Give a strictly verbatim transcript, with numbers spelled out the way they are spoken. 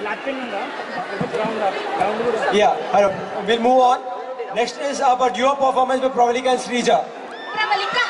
Yeah, I know. We'll move on. Next is our duo performance by Pravalika and Srija. Pravalika